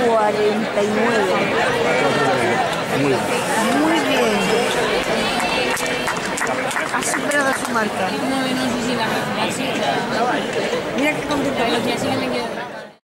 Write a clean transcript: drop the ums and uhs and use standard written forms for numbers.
49. Muy bien. Muy bien. Ha superado su marca. No sé si la verdad sí. Mira qué contento. Pero que así que me quedo.